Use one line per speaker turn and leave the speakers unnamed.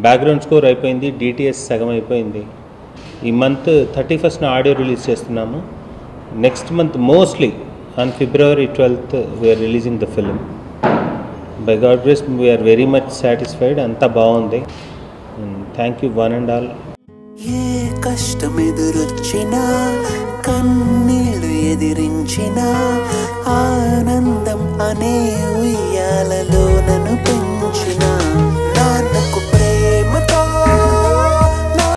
Background score అయిపోయింది, DTS సగం అయిపోయింది. ఈ మంత్ 31st ఆడియో రిలీజ్ చేస్తున్నాము. Next month mostly on February 12th we're releasing the film. By God grace we're very much satisfied. అంతా బాగుంది. Thank you one and all.
ఏ కష్టం ఎదురొచ్చినా, కన్నీళ్ళు ఎదిరించినా, ఆనందం అనే